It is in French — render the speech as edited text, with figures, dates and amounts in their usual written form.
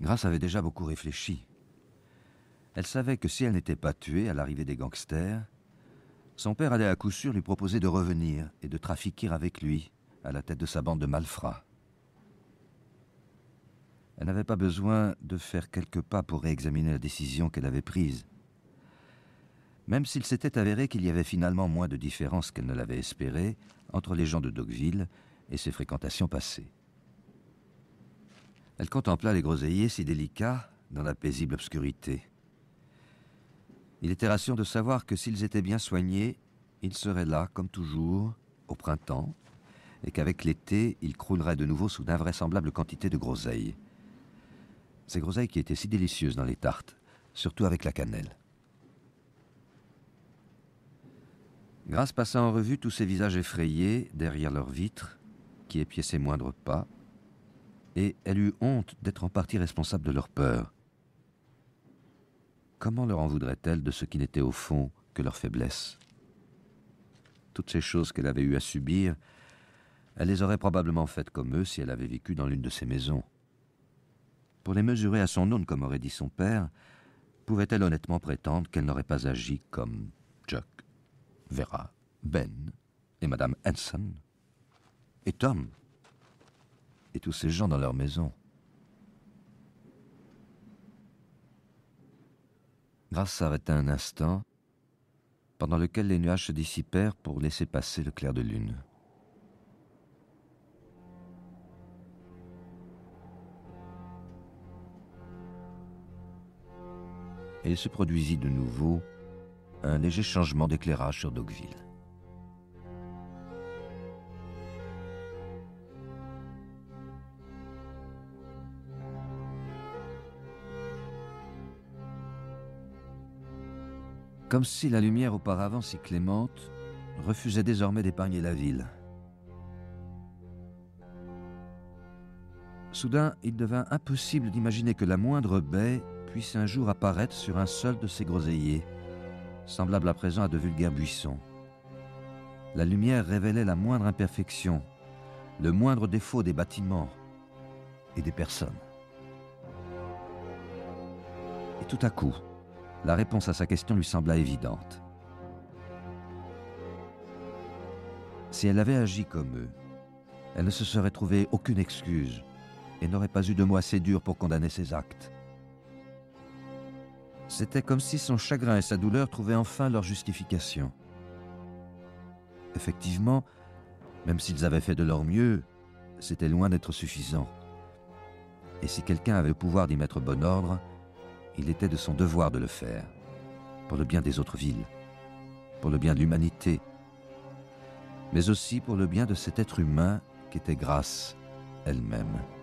Grace avait déjà beaucoup réfléchi. Elle savait que si elle n'était pas tuée à l'arrivée des gangsters, son père allait à coup sûr lui proposer de revenir et de trafiquer avec lui à la tête de sa bande de malfrats. Elle n'avait pas besoin de faire quelques pas pour réexaminer la décision qu'elle avait prise. Même s'il s'était avéré qu'il y avait finalement moins de différence qu'elle ne l'avait espéré entre les gens de Dogville et ses fréquentations passées. Elle contempla les groseilliers si délicats dans la paisible obscurité. Il était rassurant de savoir que s'ils étaient bien soignés, ils seraient là, comme toujours, au printemps, et qu'avec l'été, ils crouleraient de nouveau sous d'invraisemblables quantités de groseilles. Ces groseilles qui étaient si délicieuses dans les tartes, surtout avec la cannelle. Grace passa en revue tous ces visages effrayés derrière leurs vitres, qui épiaient ses moindres pas, et elle eut honte d'être en partie responsable de leur peur. Comment leur en voudrait-elle de ce qui n'était au fond que leur faiblesse? Toutes ces choses qu'elle avait eu à subir, elle les aurait probablement faites comme eux si elle avait vécu dans l'une de ces maisons. Pour les mesurer à son aune, comme aurait dit son père, pouvait-elle honnêtement prétendre qu'elle n'aurait pas agi comme Chuck, Vera, Ben et Madame Hanson et Tom et tous ces gens dans leur maison? Grace s'arrêta un instant, pendant lequel les nuages se dissipèrent pour laisser passer le clair de lune. Et il se produisit de nouveau un léger changement d'éclairage sur Dogville. Comme si la lumière auparavant si clémente refusait désormais d'épargner la ville. Soudain, il devint impossible d'imaginer que la moindre baie puisse un jour apparaître sur un seul de ces groseilliers, semblable à présent à de vulgaires buissons. La lumière révélait la moindre imperfection, le moindre défaut des bâtiments et des personnes. Et tout à coup, la réponse à sa question lui sembla évidente. Si elle avait agi comme eux, elle ne se serait trouvée aucune excuse et n'aurait pas eu de mots assez durs pour condamner ses actes. C'était comme si son chagrin et sa douleur trouvaient enfin leur justification. Effectivement, même s'ils avaient fait de leur mieux, c'était loin d'être suffisant. Et si quelqu'un avait le pouvoir d'y mettre bon ordre, il était de son devoir de le faire, pour le bien des autres villes, pour le bien de l'humanité, mais aussi pour le bien de cet être humain qu'était Grace elle-même.